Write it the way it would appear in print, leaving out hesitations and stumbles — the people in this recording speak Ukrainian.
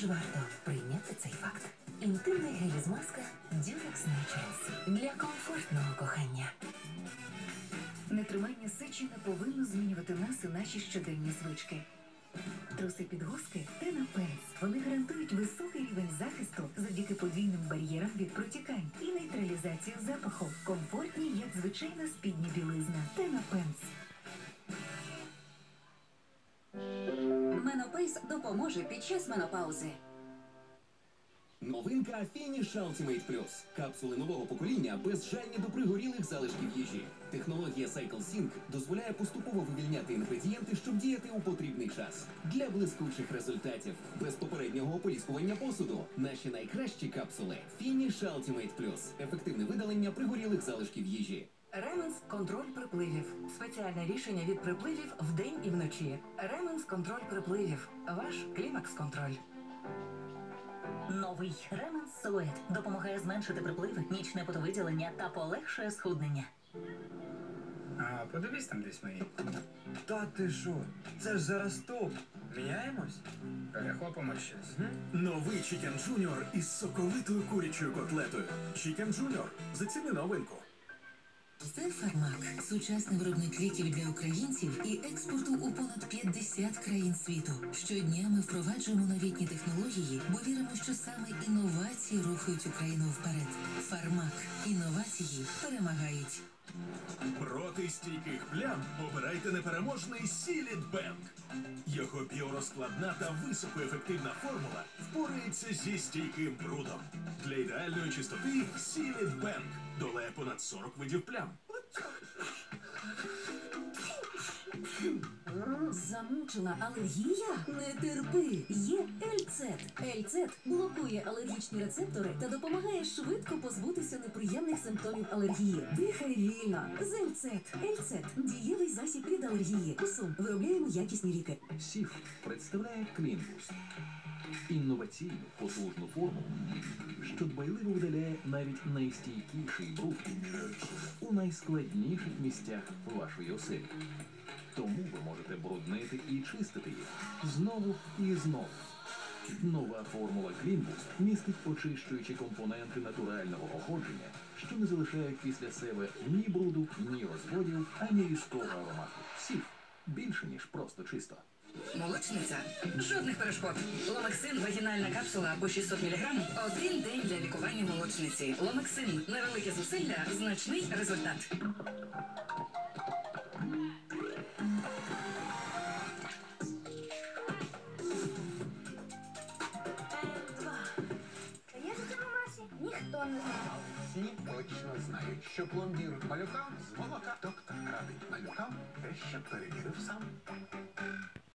ж варто прийняти цей факт. Інтимний гель з маска Durex Naturals для комфортного кохання. Нетримання сечі не повинно змінювати нас і наші щоденні звички. Труси-підгузки Tena Pants. Вони гарантують високий рівень захисту завдяки подвійним бар'єрам від протікань і нейтралізацію запаху. Комфортні, як звичайна спідня білизна. Tena Pants. Менопейс допоможе під час менопаузи. Новинка Finish Ultimate Plus. Капсули нового покоління безжальні до пригорілих залишків їжі. Технологія Cycle Sync дозволяє поступово вивільняти інгредієнти, щоб діяти у потрібний час. Для блискучих результатів, без попереднього ополіскування посуду. Наші найкращі капсули Finish Ultimate Plus. Ефективне видалення пригорілих залишків їжі. Ременс контроль припливів. Спеціальне рішення від припливів вдень і вночі. Ременс контроль припливів. Ваш клімакс-контроль. Новий Ременс Силует допомагає зменшити припливи, нічне потовиділення та полегшує схуднення. А подивись там десь мої. Та ти що? Це ж зараз топ. Міняємось? Перехопимо щось. Новий Chicken Junior із соковитою курячою котлетою. Chicken Junior. Заціни новинку. Це Фармак. Сучасний виробник ліків для українців і експорту у понад 50 країн світу. Щодня ми впроваджуємо новітні технології, бо віримо, що саме інновації рухають Україну вперед. Фармак. Інновації перемагають. Проти стійких плям обирайте непереможний Сіліт Бенк. Його біорозкладна та високоефективна формула впорається зі стійким брудом. Для ідеальної чистоти Сіліт Бенк долає понад 40 видів плям. Замучена алергія? Не терпи! Є Ельцет. Ельцет блокує алергічні рецептори та допомагає швидко позбутися неприємних симптомів алергії. Дихай вільно. З Ельцет. Ельцет – дієвий засіб від алергії. Кусум. Виробляємо якісні ліки. Сіф представляє Клінбус. Інноваційну, потужну формулу, що дбайливо видаляє навіть найстійкіший бруд у найскладніших місцях вашої оселі. Тому ви можете бруднити і чистити їх знову і знову. Нова формула Клінбус містить очищуючі компоненти натурального походження, що не залишають після себе ні бруду, ні розводів, ані різкого аромату. Сіф більше, ніж просто чисто. Молочниця. Жодних перешкод. Ломексин вагінальна капсула по 600 мг. Один день для лікування молочниці. Ломексин. Невелике зусилля, значний результат. Я ж у масі ніхто не знав. Всі точно знають, що пломбірують малюкам з молока. Доктор радить малюкам те, що перевірив сам.